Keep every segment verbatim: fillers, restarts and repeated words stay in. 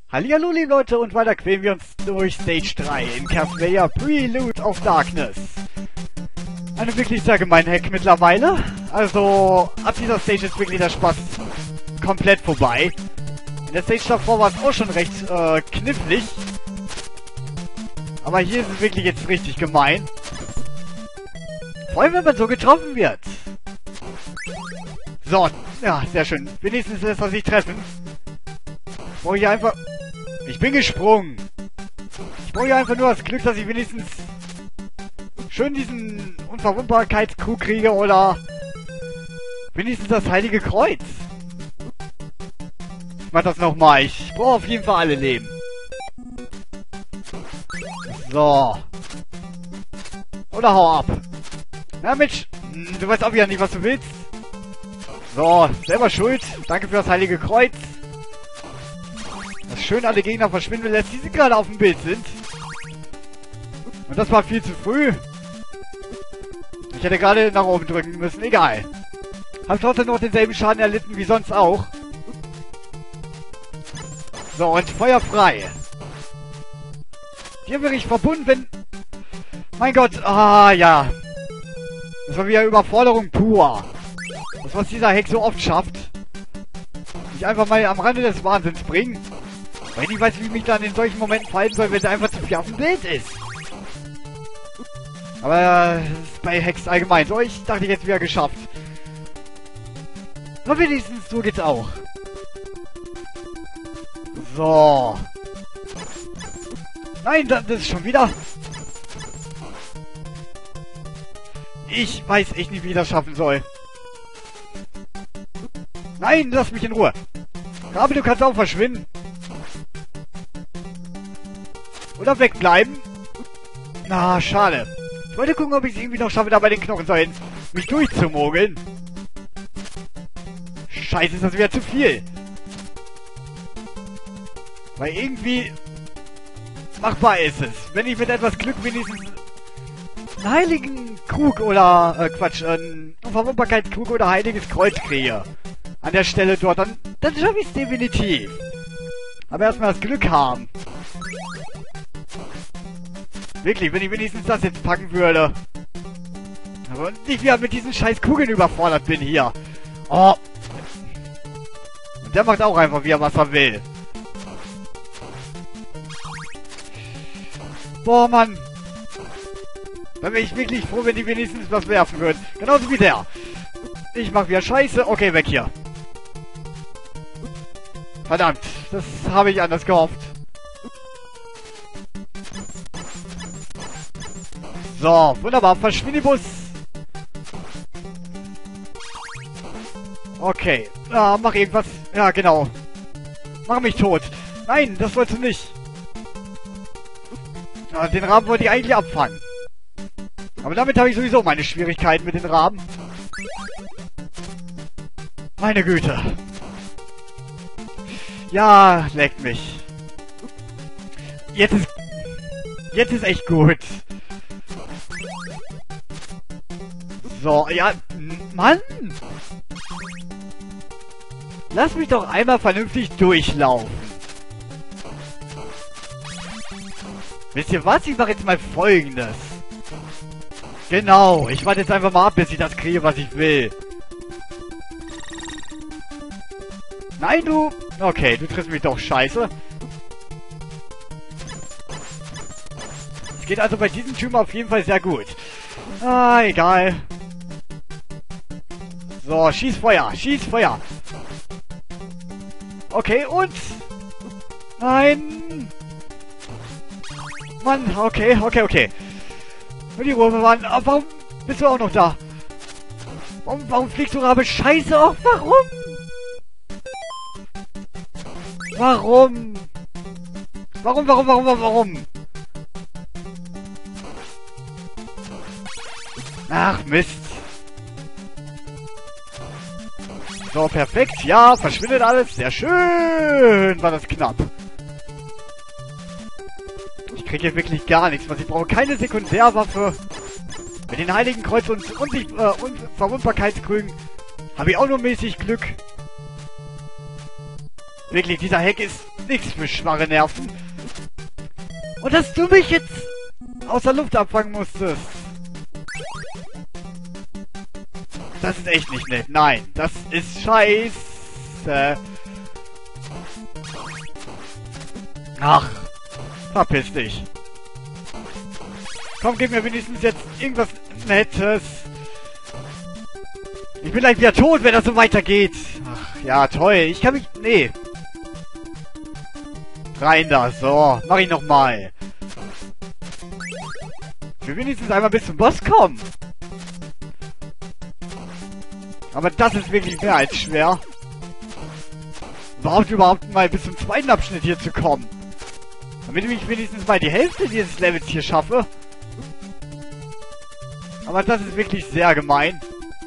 Hallihallo liebe Leute und weiter quälen wir uns durch Stage drei in Castlevania Prelude of Darkness. Eine wirklich sehr gemeine Hack mittlerweile. Also ab dieser Stage ist wirklich der Spaß komplett vorbei. In der Stage davor war es auch schon recht äh, knifflig. Aber hier ist es wirklich jetzt richtig gemein. Vor allem wenn man so getroffen wird. So, ja, sehr schön. Wenigstens lässt er sich treffen. Ich brauche hier einfach... Ich bin gesprungen. Ich brauche hier einfach nur das Glück, dass ich wenigstens schön diesen Unverwundbarkeitskrug kriege oder wenigstens das Heilige Kreuz. Ich mach das nochmal. Ich brauche auf jeden Fall alle Leben. So. Oder hau ab. Na Mensch, du weißt auch wieder nicht, was du willst. So, selber schuld. Danke für das Heilige Kreuz. Das schön alle Gegner verschwinden lässt, die gerade auf dem Bild sind. Und das war viel zu früh. Ich hätte gerade nach oben drücken müssen. Egal. Hab trotzdem noch denselben Schaden erlitten wie sonst auch. So, und Feuer frei. Hier wäre ich verbunden, wenn... Mein Gott, ah ja. Das war wieder Überforderung pur. Das, was dieser Hex so oft schafft. Mich einfach mal am Rande des Wahnsinns bringen. Weil ich nicht weiß, wie ich mich dann in solchen Momenten verhalten soll, wenn er einfach zu viel auf dem Bild ist. Aber das ist bei Hex allgemein so. Ich dachte, ich hätte es wieder geschafft. Aber wenigstens so geht's auch. So. Nein, das ist schon wieder... Ich weiß echt nicht, wie ich das schaffen soll. Nein, lass mich in Ruhe. Rabe, du kannst auch verschwinden. Oder wegbleiben. Na, schade. Ich wollte gucken, ob ich es irgendwie noch schaffe, da bei den Knochensäulen mich durchzumogeln. Scheiße, ist das wieder zu viel. Weil irgendwie machbar ist es. Wenn ich mit etwas Glück wenigstens einen heiligen Krug oder, äh, Quatsch, einen Unverwundbarkeitskrug oder heiliges Kreuz kriege. An der Stelle dort, dann, dann schaffe ich es definitiv. Aber erstmal das Glück haben. Wirklich, wenn ich wenigstens das jetzt packen würde. Aber nicht wieder mit diesen scheiß Kugeln überfordert bin hier. Oh. Und der macht auch einfach wieder, was er will. Boah, Mann. Da wäre ich wirklich froh, wenn die wenigstens was werfen würden. Genauso wie der. Ich mach wieder Scheiße. Okay, weg hier. Verdammt, das habe ich anders gehofft. So, wunderbar. Verschwindibus. Okay. Ja, mach irgendwas. Ja, genau. Mach mich tot. Nein, das wolltest du nicht. Ja, den Raben wollte ich eigentlich abfangen. Aber damit habe ich sowieso meine Schwierigkeiten mit den Raben. Meine Güte. Ja, leckt mich. Jetzt ist... Jetzt ist echt gut. So, ja... Mann! Lass mich doch einmal vernünftig durchlaufen. Wisst ihr was? Ich mache jetzt mal Folgendes. Genau, ich warte jetzt einfach mal ab, bis ich das kriege, was ich will. Nein, du... Okay, du triffst mich doch scheiße. Es geht also bei diesem Typen auf jeden Fall sehr gut. Ah, egal. So, schieß Feuer, schieß Feuer. Okay, und... Nein! Mann, okay, okay, okay. Und die Ruhe bewahren. Aber warum bist du auch noch da? Warum, warum fliegst du Rabe? Scheiße, auch warum? Warum? Warum, warum, warum, warum, warum? Ach, Mist. So, perfekt. Ja, verschwindet alles. Sehr schön. War das knapp. Ich kriege hier wirklich gar nichts, was ich brauche. Keine Sekundärwaffe. Mit den Heiligen Kreuz und, und, äh, und Verwundbarkeitskrügen habe ich auch nur mäßig Glück. Wirklich, dieser Hack ist nichts für schwache Nerven. Und dass du mich jetzt aus der Luft abfangen musstest. Das ist echt nicht nett. Nein, das ist scheiße. Ach, verpiss dich. Komm, gib mir wenigstens jetzt irgendwas Nettes. Ich bin gleich wieder tot, wenn das so weitergeht. Ach, ja, toll. Ich kann mich... Nee. Rein da. So, mach ich nochmal. Ich will wenigstens einmal bis zum Boss kommen. Aber das ist wirklich mehr als schwer. Überhaupt überhaupt mal bis zum zweiten Abschnitt hier zu kommen. Damit ich wenigstens mal die Hälfte dieses Levels hier schaffe. Aber das ist wirklich sehr gemein.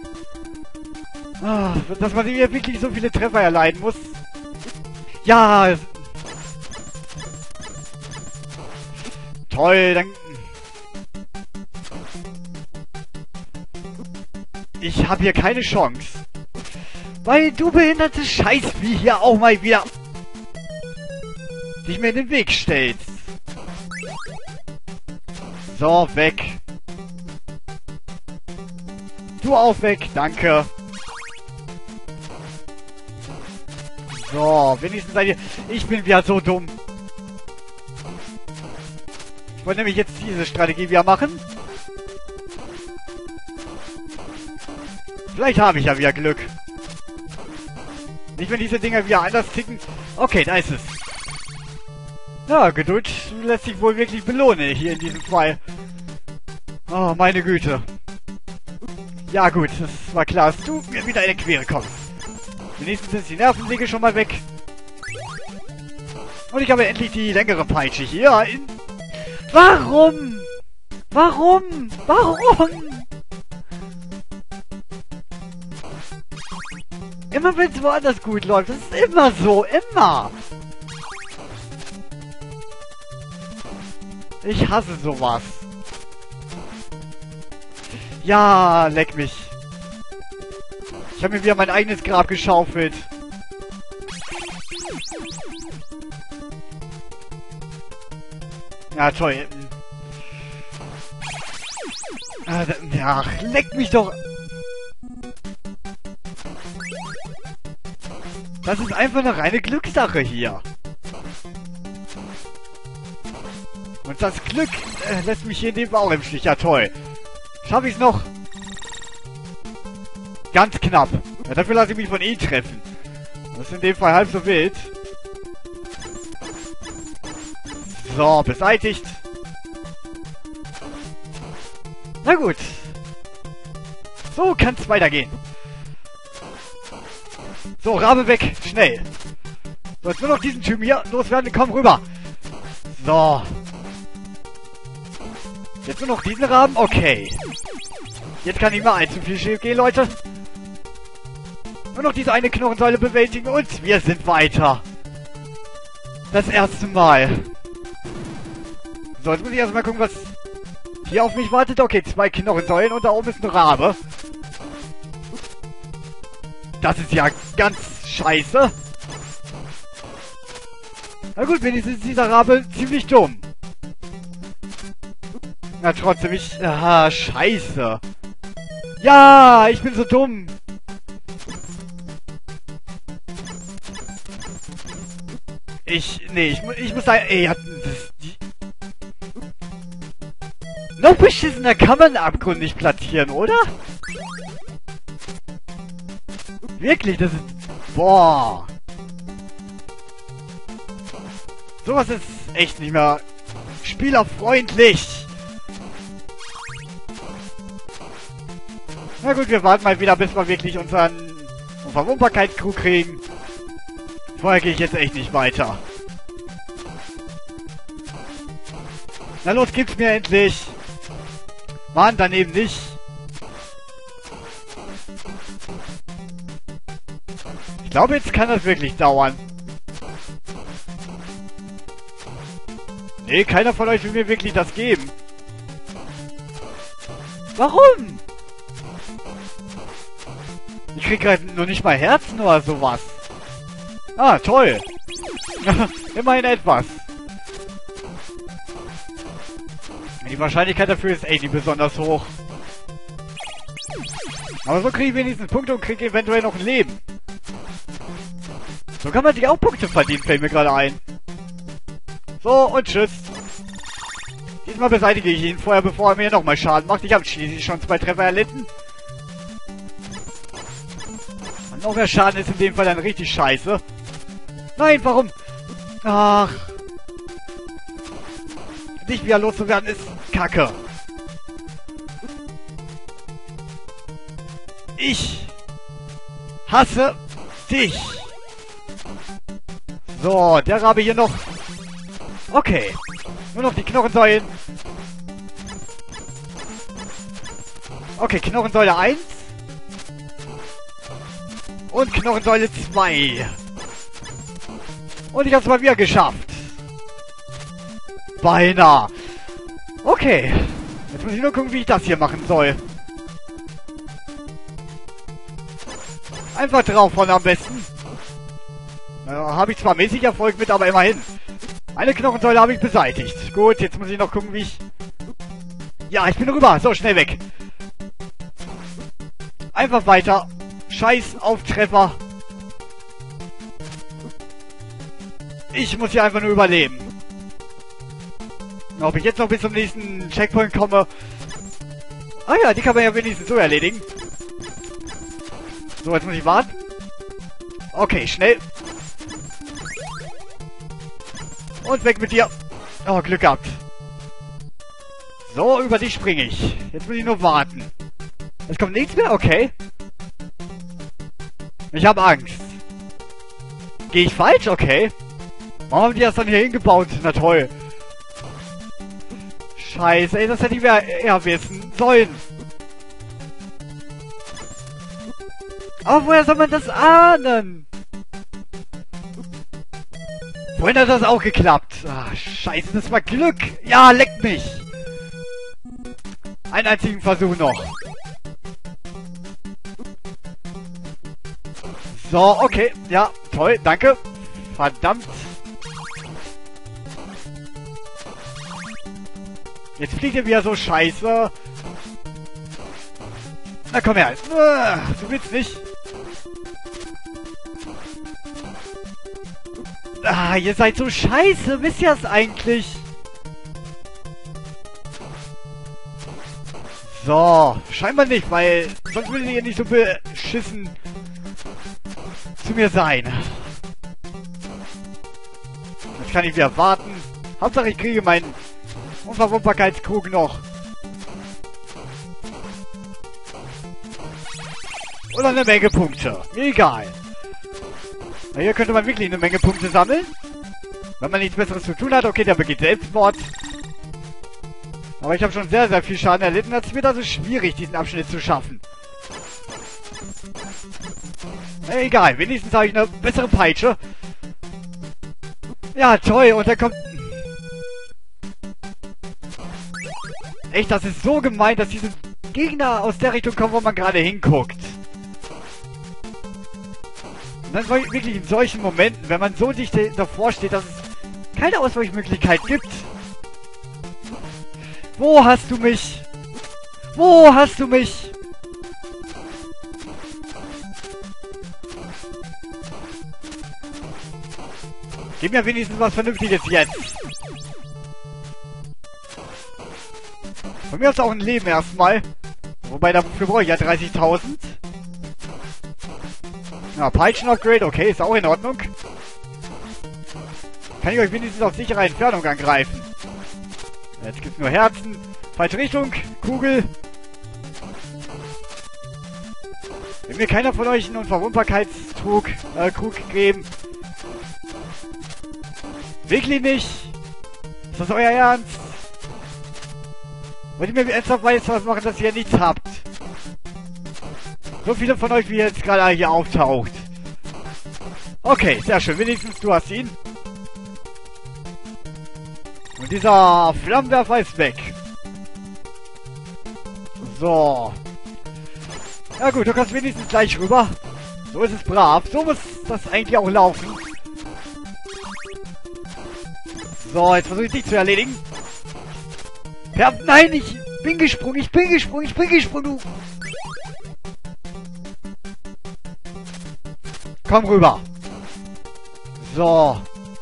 Ah, dass man hier wirklich so viele Treffer erleiden muss. Ja. Toll, dann... Ich habe hier keine Chance. Weil du behinderte Scheißvieh hier auch mal wieder dich mir in den Weg stellst. So, weg. Du auch weg, danke. So, wenigstens seid ihr... Ich bin wieder so dumm. Ich wollte nämlich jetzt diese Strategie wieder machen. Vielleicht habe ich ja wieder Glück. Nicht, wenn diese Dinger wieder anders ticken. Okay, da ist es. Ja, Geduld lässt sich wohl wirklich belohnen hier in diesem Fall. Oh, meine Güte. Ja gut, das war klar, dass du mir wieder in die Quere kommst. Wenigstens sind die Nervensäge schon mal weg. Und ich habe endlich die längere Peitsche hier in... Warum? Warum? Warum? Immer wenn es woanders gut läuft. Das ist immer so. Immer. Ich hasse sowas. Ja, leck mich. Ich habe mir wieder mein eigenes Grab geschaufelt. Ja, toll. Ach, leck mich doch. Das ist einfach eine reine Glückssache hier. Und das Glück äh, lässt mich hier in dem Fall auch im Stich. Ja, toll. Schaffe ich es noch? Ganz knapp. Ja, dafür lasse ich mich von ihm treffen. Das ist in dem Fall halb so wild. So, beseitigt. Na gut. So kann es weitergehen. So, Rabe weg. Schnell. So, jetzt nur noch diesen Typen hier loswerden. Komm rüber. So. Jetzt nur noch diesen Raben. Okay. Jetzt kann nicht mehr allzu viel schief gehen, Leute. Nur noch diese eine Knochensäule bewältigen und wir sind weiter. Das erste Mal. So, jetzt muss ich erstmal gucken, was hier auf mich wartet. Okay, zwei Knochensäulen und da oben ist ein Rabe. Das ist ja ganz scheiße. Na gut, wenigstens ist dieser Rabe ziemlich dumm. Na trotzdem, ich... Aha, scheiße. Ja, ich bin so dumm. Ich... Nee, ich, ich muss da... Ey, hat... Die, noch beschissener kann man einen Abgrund nicht platzieren, oder? Wirklich, das ist... Boah. Sowas ist echt nicht mehr spielerfreundlich. Na gut, wir warten mal wieder, bis wir wirklich unseren Unverwundbarkeitskrug kriegen. Vorher gehe ich jetzt echt nicht weiter. Na los, gib's mir endlich. Mann, daneben nicht. Ich glaube, jetzt kann das wirklich dauern. Nee, keiner von euch will mir wirklich das geben. Warum? Ich krieg gerade noch nicht mal Herzen oder sowas. Ah, toll. Immerhin etwas. Die Wahrscheinlichkeit dafür ist echt nicht besonders hoch. Aber so kriege ich wenigstens Punkte und kriege eventuell noch ein Leben. So kann man sich auch Punkte verdienen, fällt mir gerade ein. So, und tschüss. Diesmal beseitige ich ihn vorher, bevor er mir nochmal Schaden macht. Ich habe schließlich schon zwei Treffer erlitten. Und noch mehr Schaden ist in dem Fall dann richtig scheiße. Nein, warum? Ach. Nicht wieder loszuwerden ist Kacke. Ich hasse dich. So, der Rabe hier noch. Okay. Nur noch die Knochensäulen. Okay, Knochensäule eins. Und Knochensäule zwei. Und ich hab's mal wieder geschafft. Beinahe. Okay. Jetzt muss ich nur gucken, wie ich das hier machen soll. Einfach draufhauen am besten. Da habe ich zwar mäßig Erfolg mit, aber immerhin. Eine Knochensäule habe ich beseitigt. Gut, jetzt muss ich noch gucken, wie ich... Ja, ich bin rüber. So, schnell weg. Einfach weiter. Scheiß auf Treffer. Ich muss hier einfach nur überleben. Ob ich jetzt noch bis zum nächsten Checkpoint komme... Ah ja, die kann man ja wenigstens so erledigen. So, jetzt muss ich warten. Okay, schnell. Und weg mit dir. Oh, Glück gehabt. So, über dich springe ich. Jetzt muss ich nur warten. Es kommt nichts mehr? Okay. Ich habe Angst. Gehe ich falsch? Okay. Warum haben die das dann hier hingebaut? Na toll. Scheiße, ey, das hätte ich eher wissen sollen. Aber woher soll man das ahnen? Vorhin hat das auch geklappt. Ah, scheiße, das war Glück. Ja, leckt mich. Einen einzigen Versuch noch. So, okay. Ja, toll, danke. Verdammt. Jetzt fliegt er wieder so scheiße. Na komm her. Du willst nicht. Ah, ihr seid so scheiße. Wisst ihr es eigentlich? So, scheinbar nicht, weil sonst würdet ihr nicht so beschissen zu mir sein. Jetzt kann ich wieder warten. Hauptsache ich kriege meinen Unverwundbarkeitskrug noch. Oder eine Menge Punkte. Mir egal. Na, hier könnte man wirklich eine Menge Punkte sammeln. Wenn man nichts Besseres zu tun hat. Okay, der begeht Selbstmord. Aber ich habe schon sehr, sehr viel Schaden erlitten. Es wird also schwierig, diesen Abschnitt zu schaffen. Na, egal. Wenigstens habe ich eine bessere Peitsche. Ja, toll. Und dann kommt... Echt, das ist so gemein, dass diese Gegner aus der Richtung kommen, wo man gerade hinguckt. Und dann wirklich in solchen Momenten, wenn man so dicht davor steht, dass es keine Ausweichmöglichkeit gibt. Wo hast du mich? Wo hast du mich? Gib mir wenigstens was Vernünftiges jetzt. Von mir aus auch ein Leben erstmal. Wobei, dafür brauche ich ja dreißigtausend. Ja, Peitschen-Upgrade, okay, ist auch in Ordnung. Kann ich euch wenigstens auf sichere Entfernung angreifen. Jetzt gibt's nur Herzen. Falsche Richtung, Kugel. Will mir keiner von euch einen Unverwundbarkeitstrug, äh, Krug geben. Wirklich nicht? Ist das euer Ernst? Wollt ihr mir ernsthaft weiß was machen, dass ihr nichts habt? So viele von euch, wie jetzt gerade hier auftaucht. Okay, sehr schön. Wenigstens du hast ihn. Und dieser Flammenwerfer ist weg. So. Ja gut, du kannst wenigstens gleich rüber. So ist es brav. So muss das eigentlich auch laufen. So, jetzt versuche ich dich zu erledigen. Ja, nein, ich bin gesprungen, ich bin gesprungen, ich bin gesprungen, du. Komm rüber. So.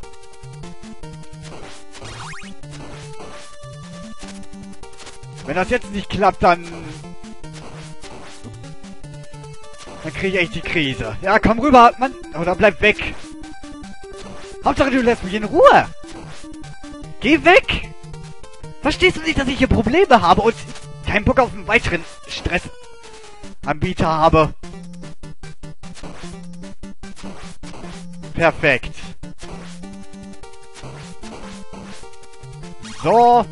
Wenn das jetzt nicht klappt, dann... Dann kriege ich echt die Krise. Ja, komm rüber, Mann. Oder bleib weg. Hauptsache, du lässt mich in Ruhe. Geh weg. Verstehst du nicht, dass ich hier Probleme habe und keinen Bock auf einen weiteren Stressanbieter habe? Perfekt. So.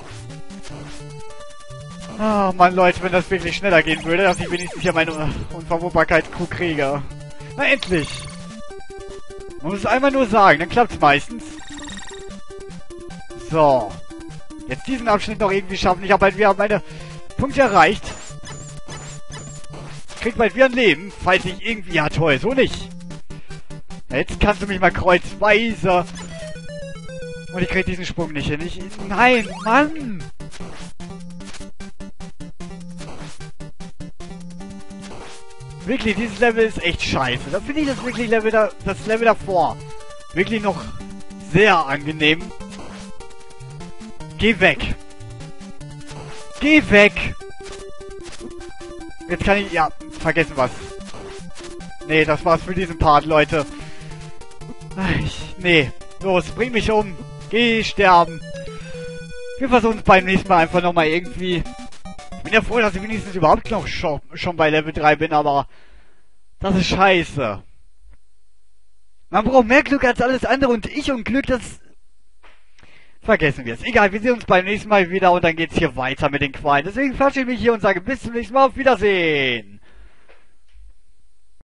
Ah, Mann, Leute, wenn das wirklich schneller gehen würde, dass ich wenigstens hier meine Unverwundbarkeit-Crew kriege. Na, endlich. Man muss es einmal nur sagen, dann klappt's meistens. So. Jetzt diesen Abschnitt noch irgendwie schaffen. Ich habe halt wieder meine Punkte erreicht. Ich krieg bald wieder ein Leben, falls ich irgendwie... Ja, toll, so nicht. Jetzt kannst du mich mal kreuzweise... Und ich krieg diesen Sprung nicht hin. Ich, nein, Mann! Wirklich, dieses Level ist echt scheiße. Da finde ich das wirklich Level da, das Level davor wirklich noch sehr angenehm. Geh weg. Geh weg. Jetzt kann ich... Ja, vergessen was. Nee, das war's für diesen Part, Leute. Ich, nee. Los, bring mich um. Geh sterben. Wir versuchen es beim nächsten Mal einfach nochmal irgendwie... Ich bin ja froh, dass ich wenigstens überhaupt noch schon, schon bei Level drei bin, aber... Das ist scheiße. Man braucht mehr Glück als alles andere und ich und Glück, das... Vergessen wir es. Egal, wir sehen uns beim nächsten Mal wieder und dann geht's hier weiter mit den Qualen. Deswegen verabschiede ich mich hier und sage bis zum nächsten Mal. Auf Wiedersehen.